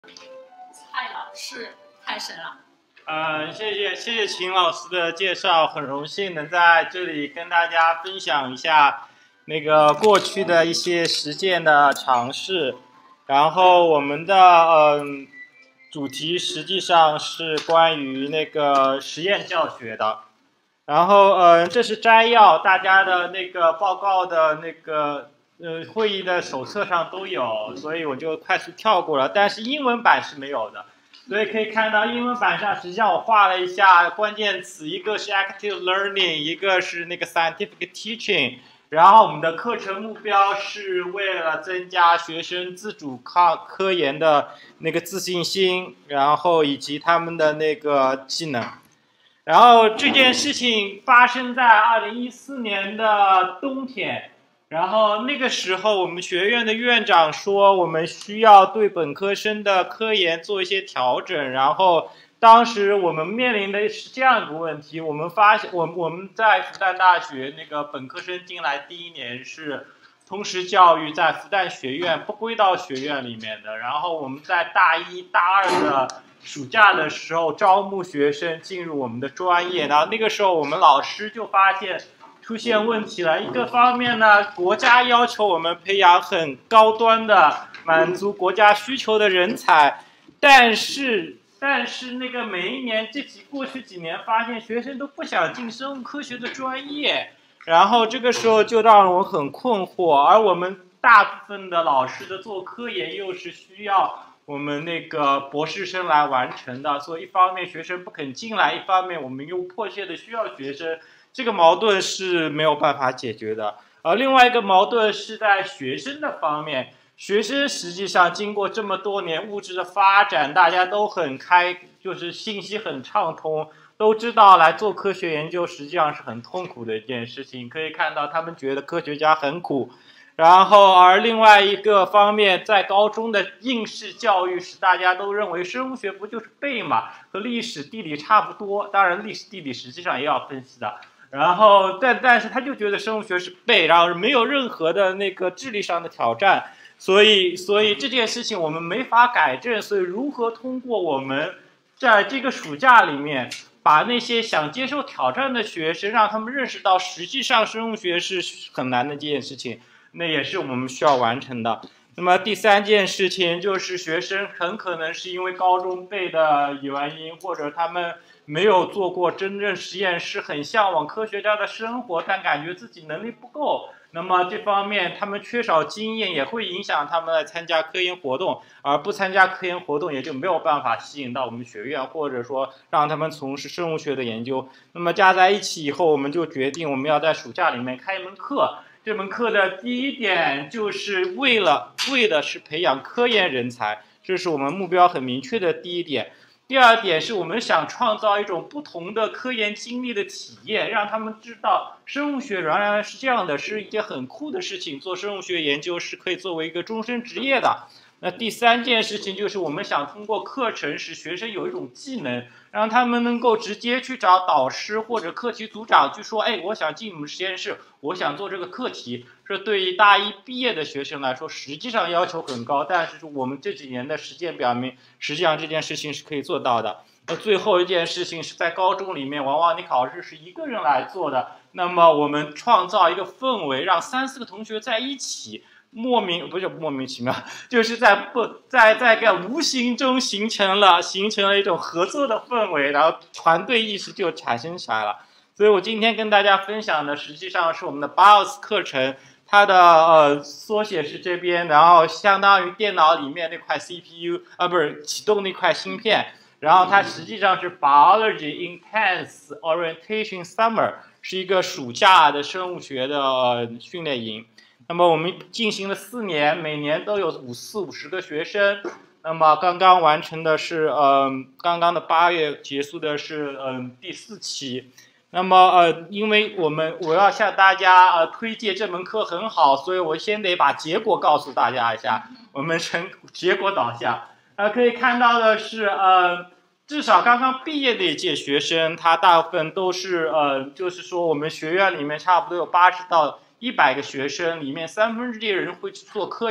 蔡老师太神了。 谢谢秦老师的介绍，很荣幸能在这里跟大家分享一下那个过去的一些实践的尝试。然后我们的主题实际上是关于那个实验教学的。然后这是摘要，大家的那个报告的那个会议的手册上都有，所以我就快速跳过了。但是英文版是没有的。所以可以看到英文版上实际上我画了一下关键词，一个是 active learning， 一个是那个 scientific teaching。然后我们的课程目标是为了增加学生自主科研的那个自信心，然后以及他们的那个技能。然后这件事情发生在2014年的冬天。然后那个时候，我们学院的院长说，我们需要对本科生的科研做一些调整。然后当时我们面临的是这样一个问题：我们发现，我们在复旦大学那个本科生进来第一年是通识教育，在复旦学院不归到学院里面的。然后我们在大一、大二的暑假的时候招募学生进入我们的专业。然后那个时候我们老师就发现出现问题了。一个方面呢，国家要求我们培养很高端的、满足国家需求的人才，但是那个每一年过去几年发现学生都不想进生物科学的专业，然后这个时候就让我很困惑。而我们大部分的老师的做科研又是需要我们那个博士生来完成的，所以一方面学生不肯进来，一方面我们又迫切的需要学生。这个矛盾是没有办法解决的。而另外一个矛盾是在学生的方面，学生实际上经过这么多年物质的发展，大家都很就是信息很畅通，都知道来做科学研究实际上是很痛苦的一件事情。可以看到他们觉得科学家很苦。然后而另外一个方面，在高中的应试教育是大家都认为生物学不就是背嘛，和历史地理差不多，当然历史地理实际上也要分析的。然后但是他就觉得生物学是背，然后没有任何的那个智力上的挑战，所以这件事情我们没法改正。所以如何通过我们在这个暑假里面，把那些想接受挑战的学生，让他们认识到实际上生物学是很难的这件事情，那也是我们需要完成的。那么第三件事情就是学生很可能是因为高中背的原因，或者他们没有做过真正实验室，很向往科学家的生活，但感觉自己能力不够。那么这方面他们缺少经验，也会影响他们来参加科研活动，而不参加科研活动也就没有办法吸引到我们学院，或者说让他们从事生物学的研究。那么加在一起以后，我们就决定我们要在暑假里面开一门课。这门课的第一点就是为的是培养科研人才，这是我们目标很明确的第一点。第二点是我们想创造一种不同的科研经历的体验，让他们知道生物学原来是这样的，是一件很酷的事情，做生物学研究是可以作为一个终身职业的。那第三件事情就是我们想通过课程使学生有一种技能，让他们能够直接去找导师或者课题组长去说，我想进你们实验室，我想做这个课题。这对于大一毕业的学生来说实际上要求很高，但是我们这几年的实践表明，实际上这件事情是可以做到的。最后一件事情是在高中里面，往往你考试是一个人来做的，那么我们创造一个氛围，让3-4个同学在一起，莫名其妙，就是在个无形中形成了一种合作的氛围，然后团队意识就产生起来了。所以我今天跟大家分享的实际上是我们的 BIOS 课程，它的缩写是这边，然后相当于电脑里面那块 CPU 不是启动那块芯片，然后它实际上是 Biology Intense Orientation Summer， 是一个暑假的生物学的训练营。那么我们进行了4年，每年都有50个学生。那么刚刚完成的是刚刚的8月结束的是第4期。那么因为我要向大家推荐这门课很好，所以我先得把结果告诉大家一下。我们结果导向，可以看到的是至少刚刚毕业的一届学生，他大部分都是就是说我们学院里面差不多有80到100个学生，里面1/3人会去做科研，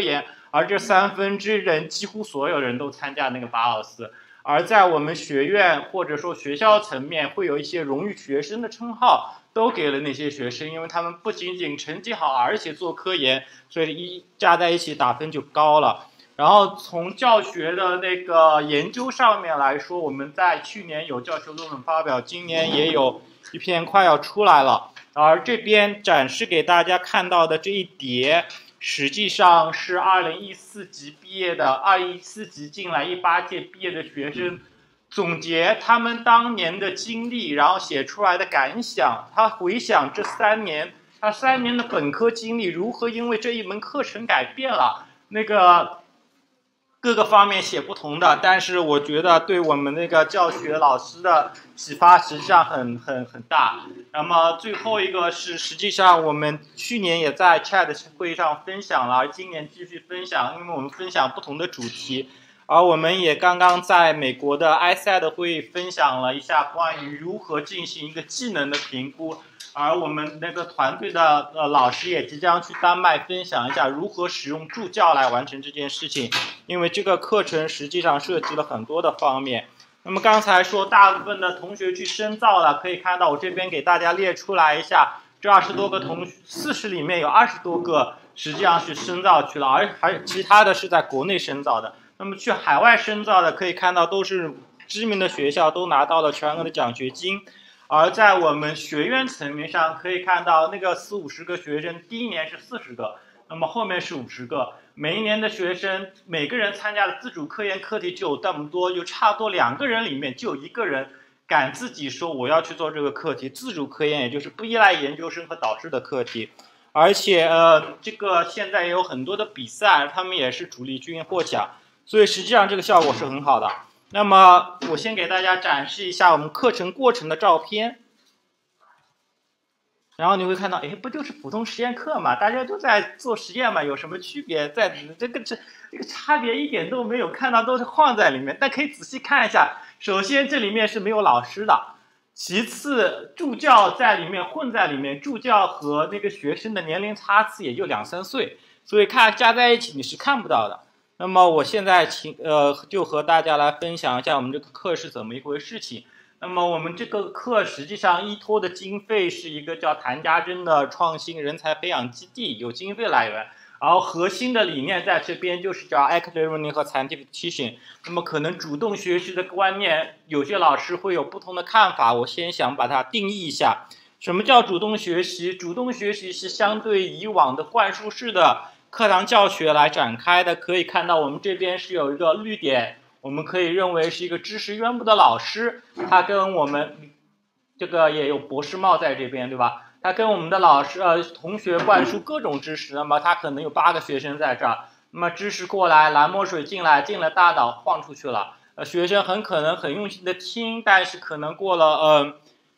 而这1/3人几乎所有人都参加那个BIOS。而在我们学院或者说学校层面，会有一些荣誉学生的称号，都给了那些学生，因为他们不仅仅成绩好，而且做科研，所以加在一起打分就高了。然后从教学的那个研究上面来说，我们在去年有教学论文发表，今年也有一篇快要出来了。而这边展示给大家看到的这一叠，实际上是2014级毕业的，2014级进来18届毕业的学生总结他们当年的经历，然后写出来的感想。他回想这3年，他3年的本科经历如何因为这一门课程改变了，那个各个方面写不同的，但是我觉得对我们那个教学老师的启发实际上很大。那么最后一个是，实际上我们去年也在 Chat 会议上分享了，而今年继续分享，因为我们分享不同的主题。而我们也刚刚在美国的 ISET 会议分享了一下关于如何进行一个技能的评估。而我们那个团队的老师也即将去丹麦分享一下如何使用助教来完成这件事情，因为这个课程实际上涉及了很多的方面。那么刚才说大部分的同学去深造了，可以看到我这边给大家列出来一下，这20多个40里面有20多个实际上是深造去了，而其他的是在国内深造的。那么去海外深造的可以看到都是知名的学校，都拿到了全额的奖学金。而在我们学院层面上，可以看到那个40-50个学生，第一年是40个，那么后面是50个。每一年的学生，每个人参加的自主科研课题就有这么多，就差不多2个人里面就有1个人敢自己说我要去做这个课题，自主科研，也就是不依赖研究生和导师的课题。而且这个现在也有很多的比赛，他们也是主力军获奖，所以实际上这个效果是很好的。那么我先给大家展示一下我们课程过程的照片，然后你会看到，不就是普通实验课嘛，大家都在做实验嘛，有什么区别？在这个差别一点都没有，看到都是晃在里面。但可以仔细看一下，首先这里面是没有老师的，其次助教在里面混在里面，助教和那个学生的年龄差次也就2-3岁，所以加在一起你是看不到的。那么我现在就和大家来分享一下我们这个课是怎么一回事情。那么我们这个课实际上依托的经费是一个叫谭家珍的创新人才培养基地，有经费来源。然后核心的理念在这边就是叫 active learning 和 scientific teaching。那么可能主动学习的观念，有些老师会有不同的看法，我先想把它定义一下。什么叫主动学习？主动学习是相对以往的灌输式的课堂教学来展开的。可以看到我们这边是有一个绿点，我们可以认为是一个知识渊博的老师，他跟我们这个也有博士帽在这边，对吧？他跟我们的同学灌输各种知识，那么他可能有8个学生在这儿，那么知识过来，蓝墨水进来，进了大脑晃出去了。学生很可能很用心的听，但是可能过了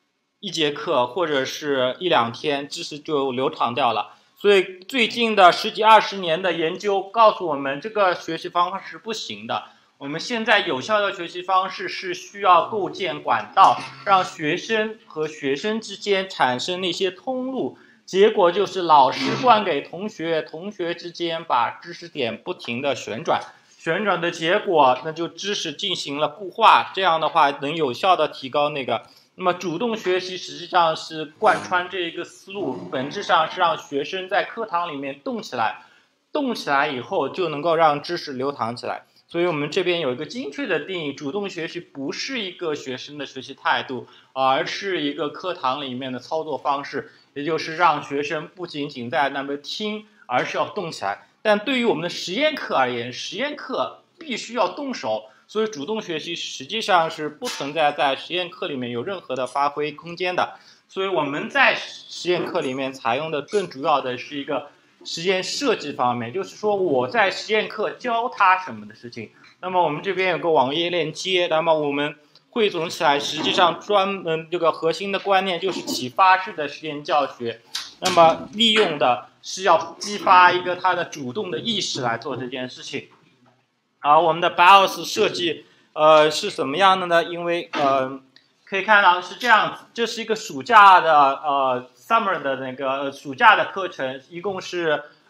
1节课或者是1-2天，知识就流淌掉了。所以最近的10几20年的研究告诉我们，这个学习方法是不行的。我们现在有效的学习方式是需要构建管道，让学生和学生之间产生那些通路，结果就是老师灌给同学，同学之间把知识点不停的旋转的结果，那就知识进行了固化，这样的话能有效的提高那个。那么主动学习实际上是贯穿这一个思路，本质上是让学生在课堂里面动起来以后就能够让知识流淌起来。所以我们这边有一个精确的定义，主动学习不是一个学生的学习态度，而是一个课堂里面的操作方式，也就是让学生不仅仅在那边听，而是要动起来。但对于我们的实验课而言，实验课必须要动手，所以主动学习实际上是不存在在实验课里面有任何的发挥空间的。所以我们在实验课里面采用的更主要的是一个实验设计方面，就是说我在实验课教他什么的事情。那么我们这边有个网页链接，那么我们汇总起来，实际上专门这个核心的观念就是启发式的实验教学。那么利用的是要激发一个他的主动的意识来做这件事情。而我们的 BIOS 设计是什么样的呢？因为可以看到是这样子，这是一个暑假的summer 的那个暑假的课程，一共是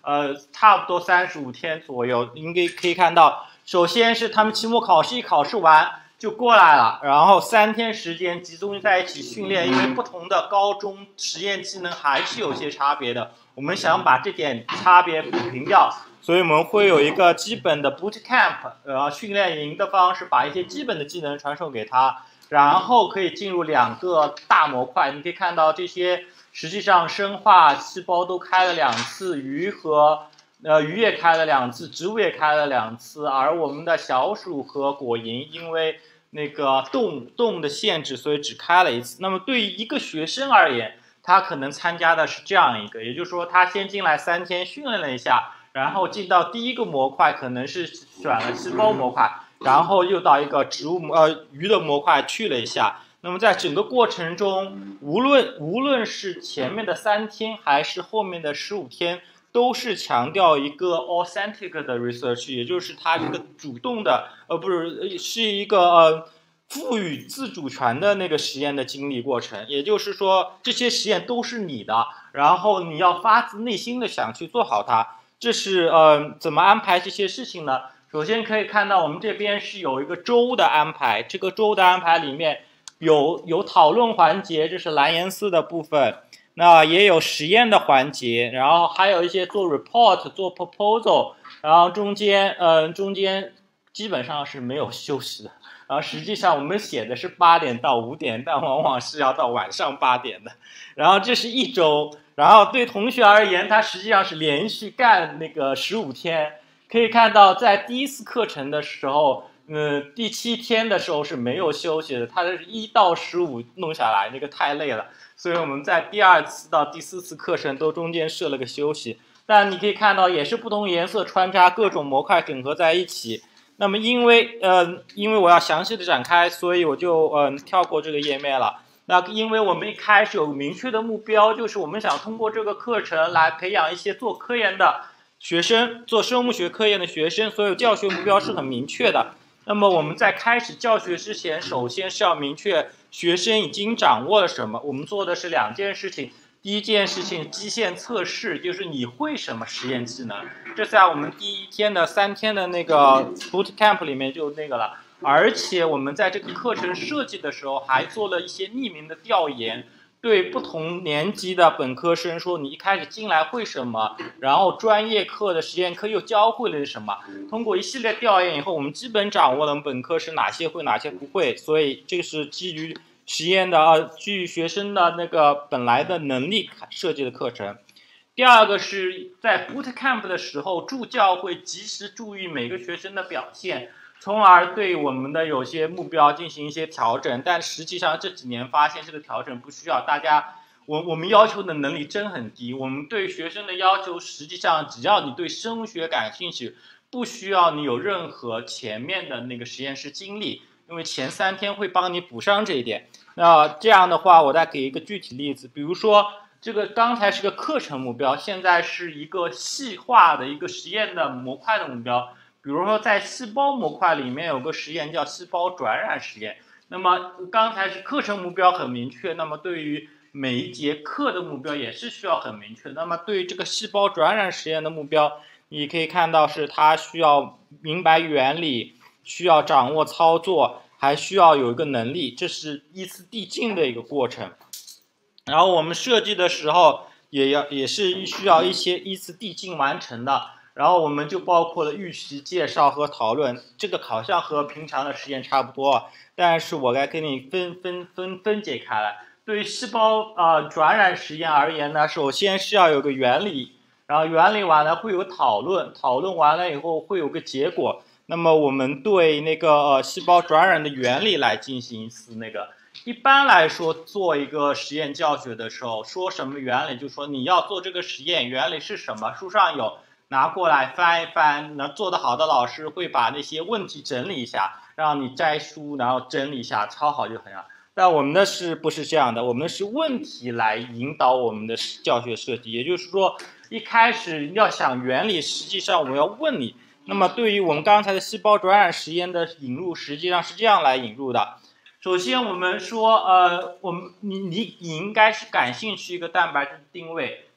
差不多35天左右，应该可以看到，首先是他们期末考试一考试完就过来了，然后3天时间集中在一起训练，因为不同的高中实验技能还是有些差别的，我们想把这点差别补平掉，所以我们会有一个基本的 boot camp，训练营的方式，把一些基本的技能传授给他，然后可以进入2个大模块，你可以看到这些。实际上，生化细胞都开了2次，鱼也开了2次，植物也开了2次，而我们的小鼠和果蝇因为那个动的限制，所以只开了1次。那么对于一个学生而言，他可能参加的是这样一个，也就是说，他先进来3天训练了一下，然后进到第一个模块，可能是选了细胞模块，然后又到一个鱼的模块去了一下。那么在整个过程中，无论是前面的3天还是后面的15天，都是强调一个 authentic 的 research， 也就是它这个主动的，是一个赋予自主权的那个实验的经历过程。也就是说，这些实验都是你的，然后你要发自内心的想去做好它。这是怎么安排这些事情呢？首先可以看到，我们这边是有一个周的安排，这个周的安排里面。有讨论环节，这是蓝颜色的部分，那也有实验的环节，然后还有一些做 report、做 proposal， 然后中间基本上是没有休息的，然后实际上我们写的是8点到5点，但往往是要到晚上8点的，然后这是1周，然后对同学而言，他实际上是连续干那个15天，可以看到在第1次课程的时候。第7天的时候是没有休息的，它是1到15弄下来，那个太累了，所以我们在第2次到第4次课程都中间设了个休息。但你可以看到，也是不同颜色穿插各种模块整合在一起。那么因为我要详细的展开，所以我就跳过这个页面了。那因为我们一开始有明确的目标，就是我们想通过这个课程来培养一些做科研的学生，做生物学科研的学生，所以教学目标是很明确的。那么我们在开始教学之前，首先是要明确学生已经掌握了什么。我们做的是2件事情。第一件事情，基线测试，就是你会什么实验技能。这在我们第1天的3天的那个 boot camp 里面就那个了。而且我们在这个课程设计的时候，还做了一些匿名的调研。对不同年级的本科生说，你一开始进来会什么，然后专业课的实验课又教会了什么。通过一系列调研以后，我们基本掌握了本科生哪些会，哪些不会。所以这个是基于实验的基于学生的那个本来的能力设计的课程。第2个是在 boot camp 的时候，助教会及时注意每个学生的表现。从而对我们的有些目标进行一些调整，但实际上这几年发现这个调整不需要，我们要求的能力真很低。我们对学生的要求实际上只要你对生物学感兴趣，不需要你有任何前面的那个实验室经历，因为前3天会帮你补上这一点。那这样的话，我再给一个具体例子，比如说这个刚才是个课程目标，现在是一个细化的一个实验的模块的目标。比如说，在细胞模块里面有个实验叫细胞转染实验。那么刚才是课程目标很明确，那么对于每一节课的目标也是需要很明确。那么对于这个细胞转染实验的目标，你可以看到是它需要明白原理，需要掌握操作，还需要有一个能力，这是依次递进的一个过程。然后我们设计的时候也是需要一些依次递进完成的。然后我们就包括了预习、介绍和讨论，这个好像和平常的实验差不多，但是我该给你分解开来。对于细胞转染实验而言呢，首先是要有个原理，然后原理完了会有讨论，讨论完了以后会有个结果。那么我们对那个细胞转染的原理来进行一次那个。一般来说，做一个实验教学的时候，说什么原理，就说你要做这个实验，原理是什么，书上有。拿过来翻一翻，那做得好的老师会把那些问题整理一下，让你摘书，然后整理一下，抄好就很好。但我们的是不是这样的？我们是问题来引导我们的教学设计，也就是说，一开始要想原理，实际上我们要问你。那么对于我们刚才的细胞转染实验的引入，实际上是这样来引入的。首先我们说，你应该是感兴趣一个蛋白质定位。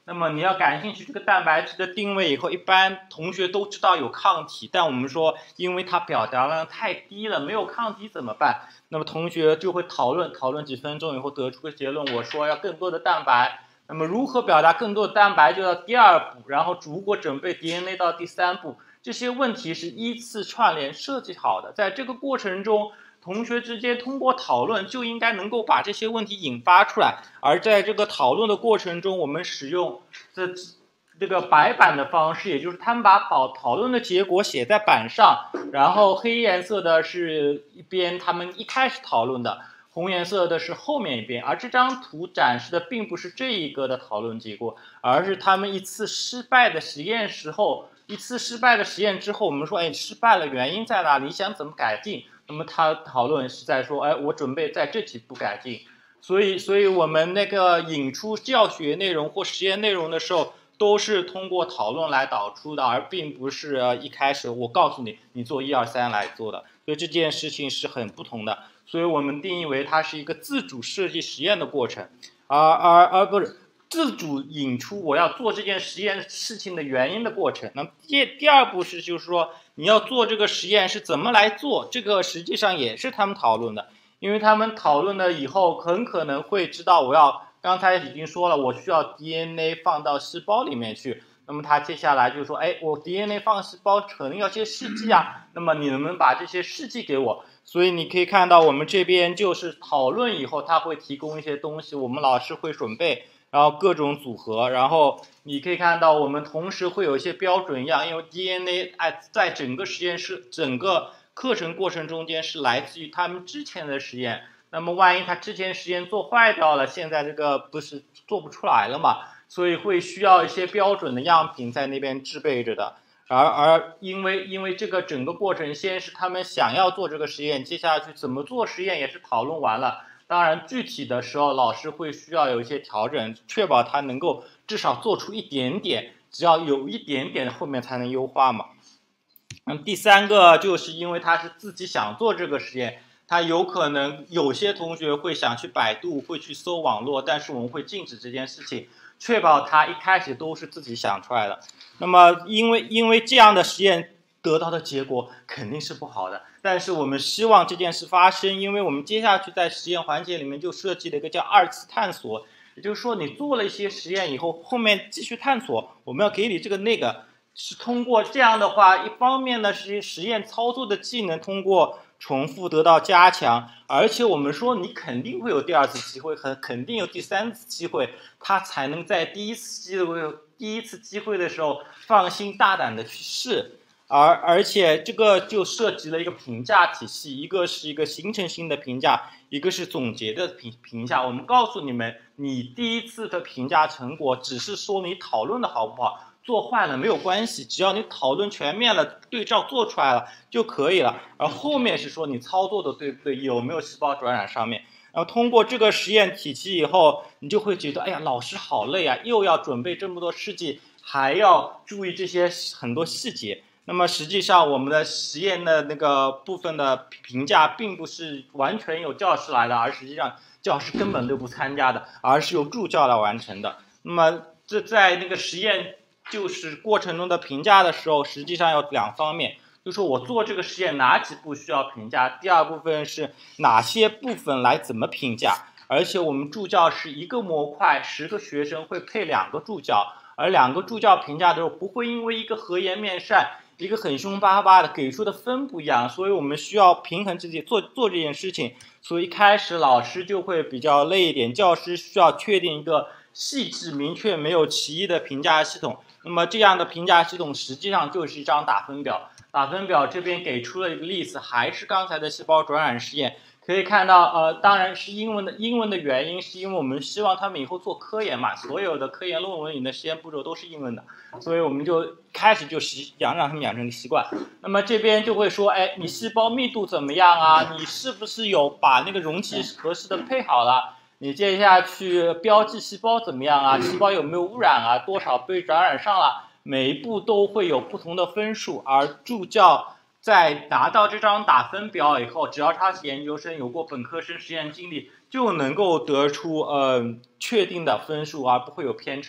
那么你要感兴趣这个蛋白质的定位以后，一般同学都知道有抗体，但我们说因为它表达量太低了，没有抗体怎么办？那么同学就会讨论几分钟以后得出个结论，我说要更多的蛋白。那么如何表达更多的蛋白就到第2步，然后如果准备 DNA 到第3步，这些问题是依次串联设计好的。在这个过程中，同学之间通过讨论就应该能够把这些问题引发出来，而在这个讨论的过程中，我们使用这个白板的方式，也就是他们把讨论的结果写在板上，然后黑颜色的是一边他们一开始讨论的，红颜色的是后面一边，而这张图展示的并不是这一个的讨论结果，而是他们一次失败的实验之后，我们说，失败了，原因在哪里？你想怎么改进？那么他讨论是在说，我准备在这几步改进。所以我们那个引出教学内容或实验内容的时候，都是通过讨论来导出的，而并不是一开始我告诉你，你做1、2、3来做的。所以这件事情是很不同的。所以我们定义为它是一个自主设计实验的过程，而不是自主引出我要做这件实验事情的原因的过程。那么第2步是就是说你要做这个实验是怎么来做，这个实际上也是他们讨论的，因为他们讨论了以后很可能会知道刚才已经说了，我需要 DNA 放到细胞里面去。那么他接下来就说，我 DNA 放细胞可能要些试剂啊，那么你能不能把这些试剂给我？所以你可以看到我们这边就是讨论以后，他会提供一些东西，我们老师会准备，然后各种组合，然后你可以看到我们同时会有一些标准样，因为 DNA 在整个实验室整个课程过程中间是来自于他们之前的实验。那么万一他之前实验做坏掉了，现在这个不是做不出来了嘛？所以会需要一些标准的样品在那边制备着的。而因为这个整个过程，先是他们想要做这个实验，接下去怎么做实验也是讨论完了。当然具体的时候，老师会需要有一些调整，确保他能够至少做出一点点，只要有一点点，后面才能优化嘛。那么第3个就是因为他是自己想做这个实验。他有可能有些同学会想去百度，会去搜网络，但是我们会禁止这件事情，确保他一开始都是自己想出来的。那么因为这样的实验得到的结果肯定是不好的，但是我们希望这件事发生，因为我们接下去在实验环节里面就设计了一个叫2次探索，也就是说你做了一些实验以后，后面继续探索，我们要给你这个那个，是通过这样的话，一方面呢是实验操作的技能通过重复得到加强，而且我们说你肯定会有第2次机会，肯定有第3次机会，他才能在第一次机会的时候放心大胆的去试。而且这个就涉及了一个评价体系，一个是一个形成性的评价，一个是总结的评价。我们告诉你们，你第1次的评价成果只是说你讨论的好不好，做坏了没有关系，只要你讨论全面了，对照做出来了就可以了。而后面是说你操作的对不对，有没有细胞转染上面。然后通过这个实验体系以后，你就会觉得，哎呀，老师好累啊，又要准备这么多试剂，还要注意这些很多细节。那么实际上我们的实验的那个部分的评价并不是完全由教师来的，而实际上教师根本都不参加的，而是由助教来完成的。那么这在那个实验就是过程中的评价的时候，实际上有2方面，就是说我做这个实验哪几步需要评价，第2部分是哪些部分来怎么评价。而且我们助教是1个模块10个学生会配2个助教，而2个助教评价的时候不会因为一个和颜面善，一个很凶巴巴的给出的分不一样，所以我们需要平衡自己做这件事情。所以一开始老师就会比较累一点，教师需要确定一个细致明确没有歧义的评价系统。那么这样的评价系统实际上就是一张打分表，打分表这边给出了一个例子，还是刚才的细胞转染实验。可以看到当然是英文的原因是因为我们希望他们以后做科研嘛，所有的科研论文里的实验步骤都是英文的，所以我们就开始就让他们养成习惯。那么这边就会说，你细胞密度怎么样啊？你是不是有把那个容器合适的配好了？你接下去标记细胞怎么样啊？细胞有没有污染啊？多少被感染上了？每一步都会有不同的分数，而助教在拿到这张打分表以后，只要他是研究生，有过本科生实验经历，就能够得出确定的分数，而不会有偏差。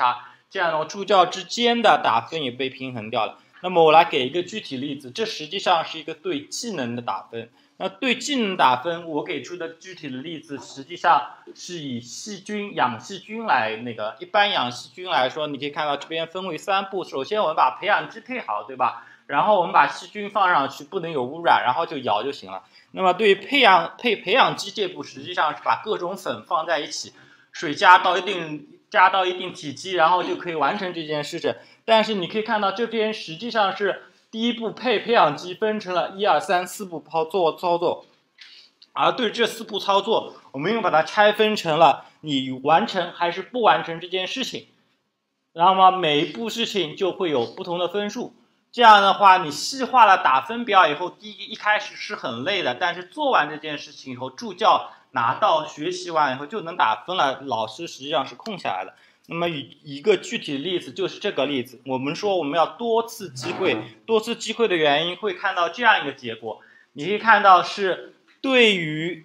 这样的话助教之间的打分也被平衡掉了。那么我来给一个具体例子，这实际上是一个对技能的打分。那对技能打分，我给出的具体的例子实际上是以养细菌来一般养细菌来说，你可以看到这边分为3步。首先我们把培养基配好，对吧？然后我们把细菌放上去，不能有污染，然后就摇就行了。那么对于培养基这步，实际上是把各种粉放在一起，水加到一定体积，然后就可以完成这件事情。但是你可以看到这边实际上是第一步培养基分成了1、2、3、4步操作，而对这4步操作，我们又把它拆分成了你完成还是不完成这件事情。然后嘛，每一步事情就会有不同的分数。这样的话，你细化了打分表以后，一开始是很累的，但是做完这件事情以后，助教拿到学习完以后就能打分了，老师实际上是空下来的。那么一个具体的例子就是这个例子，我们说我们要多次机会的原因会看到这样一个结果，你可以看到是对于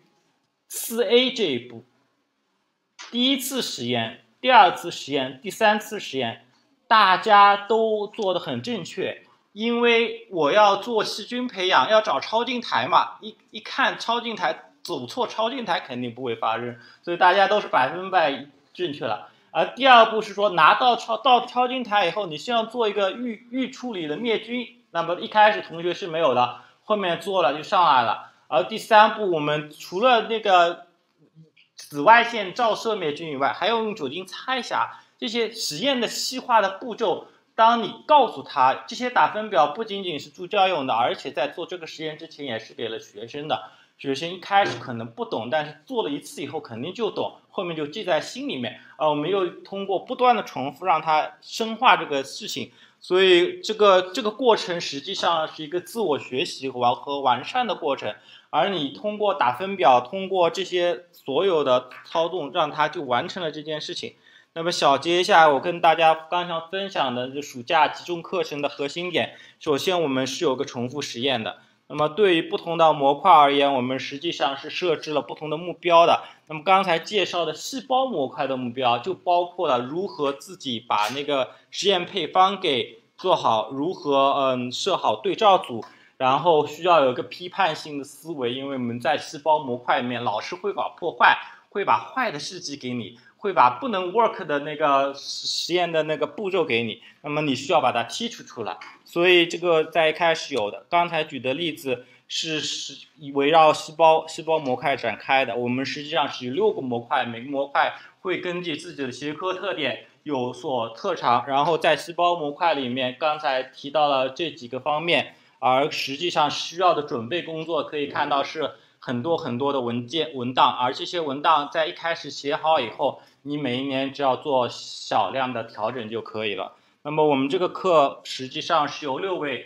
4A 这一步，第1次实验、第2次实验、第3次实验，大家都做得很正确，因为我要做细菌培养，要找超进台嘛，一看超进台，走错超进台肯定不会发生，所以大家都是100%正确了。而第2步是说拿到超进台以后，你需要做一个预处理的灭菌，那么一开始同学是没有的，后面做了就上来了。而第3步，我们除了紫外线照射灭菌以外，还要用酒精擦一下。这些实验的细化的步骤，当你告诉他这些打分表不仅仅是助教用的，而且在做这个实验之前也是给了学生的。学生一开始可能不懂，但是做了1次以后肯定就懂，后面就记在心里面。我们又通过不断的重复让他深化这个事情，所以这个过程实际上是一个自我学习和完善的过程。而你通过打分表，通过这些所有的操纵，让他就完成了这件事情。那么小结一下我跟大家刚才分享的这暑假集中课程的核心点，首先我们是有个重复实验的。那么对于不同的模块而言，我们实际上是设置了不同的目标的。那么刚才介绍的细胞模块的目标，就包括了如何自己把那个实验配方给做好，如何设好对照组，然后需要有一个批判性的思维，因为我们在细胞模块里面，老师会搞破坏，会把坏的事迹给你，会把不能 work 的那个实验的那个步骤给你，那么你需要把它剔除出来。所以这个在一开始有的，刚才举的例子是围绕细胞模块展开的。我们实际上是有6个模块，每个模块会根据自己的学科特点有所特长，然后在细胞模块里面，刚才提到了这几个方面，而实际上需要的准备工作可以看到是很多的文档，而这些文档在一开始写好以后，你每一年只要做小量的调整就可以了。那么我们这个课实际上是有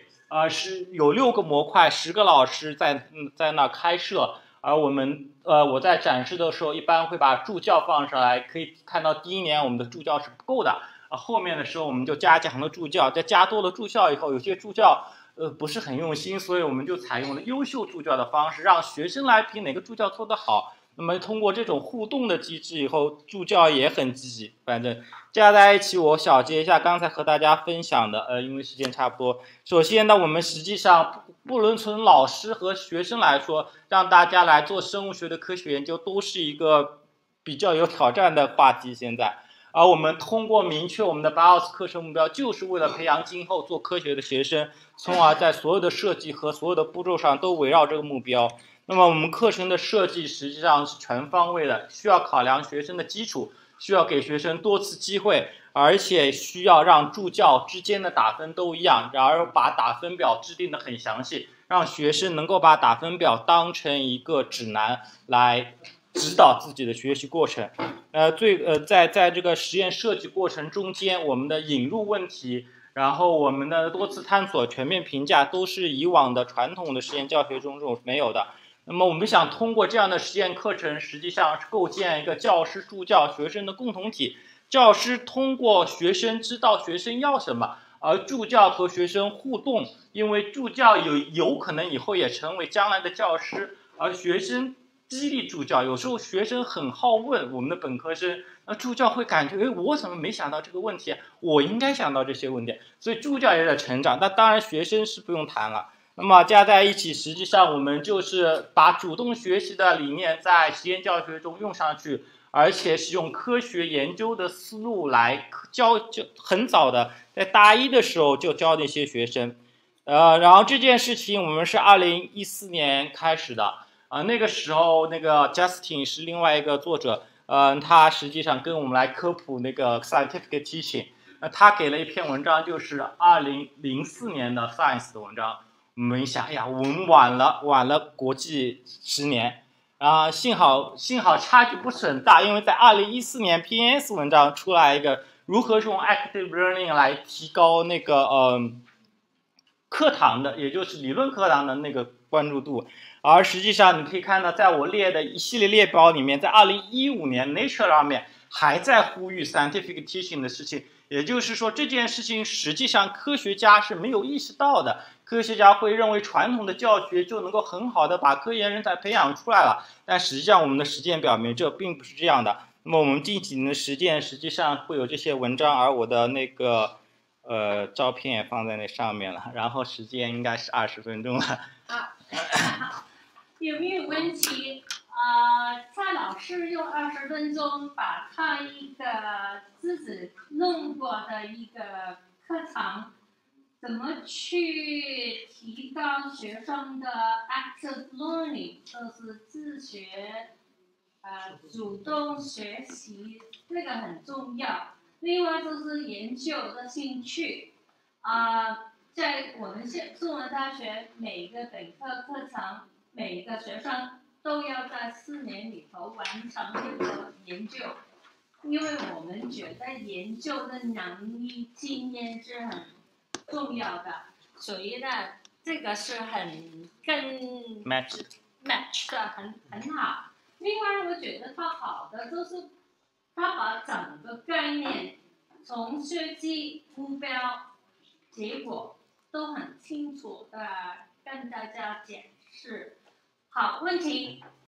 6个模块，10个老师在那开设，而我在展示的时候一般会把助教放上来，可以看到第1年我们的助教是不够的，后面的时候我们就加强了助教，在加多了助教以后，有些助教不是很用心，所以我们就采用了优秀助教的方式，让学生来评哪个助教做得好。那么通过这种互动的机制以后，助教也很积极。反正加在一起，我小结一下刚才和大家分享的，因为时间差不多。首先呢，我们实际上不论从老师和学生来说，让大家来做生物学的科学研究，都是一个比较有挑战的话题。现在，而我们通过明确我们的 BIOS 课程目标，就是为了培养今后做科学的学生，从而在所有的设计和所有的步骤上都围绕这个目标。那么我们课程的设计实际上是全方位的，需要考量学生的基础，需要给学生多次机会，而且需要让助教之间的打分都一样，然而把打分表制定得很详细，让学生能够把打分表当成一个指南来指导自己的学习过程。在这个实验设计过程中间，我们的引入问题，然后我们的多次探索、全面评价，都是以往的传统的实验教学中没有的。那么我们想通过这样的实验课程，实际上是构建一个教师、助教、学生的共同体。教师通过学生知道学生要什么，而助教和学生互动，因为助教有可能以后也成为将来的教师，而学生激励助教。有时候学生很好问，我们的本科生，助教会感觉，我怎么没想到这个问题？我应该想到这些问题。所以助教也在成长。那当然，学生是不用谈了。那么加在一起，实际上我们就是把主动学习的理念在实验教学中用上去，而且是用科学研究的思路来教，就很早的在大一的时候就教那些学生。然后这件事情我们是2014年开始的。那个时候那个 Justin 是另外一个作者，他实际上跟我们来科普那个 scientific teaching。他给了一篇文章，就是2004年的 Science 的文章。我们一想，哎呀，我们晚了国际10年。幸好差距不是很大，因为在2014年 PNS 文章出来一个如何用 active learning 来提高那个课堂的，也就是理论课堂的那个关注度。而实际上你可以看到，在我列的一系列列表里面，在2015年 Nature 上面还在呼吁 scientific teaching 的事情。也就是说，这件事情实际上科学家是没有意识到的。科学家会认为传统的教学就能够很好的把科研人才培养出来了，但实际上我们的实践表明这并不是这样的。那么我们近几年的实践实际上会有这些文章，而我的那个照片也放在那上面了，然后时间应该是20分钟了。 有没有问题？蔡老师用20分钟把他一个自己弄过的一个课堂，怎么去提高学生的 active learning， 就是自学，主动学习，这个很重要。另外就是研究的兴趣，在我们中文大学每个本科课程，每个学生都要在4年里头完成这个研究，因为我们觉得研究的能力、经验是很重要的，所以呢，这个是跟 match 的很好。另外，我觉得它好的就是它把整个概念从设计、目标、结果都很清楚的跟大家解释。好，问题。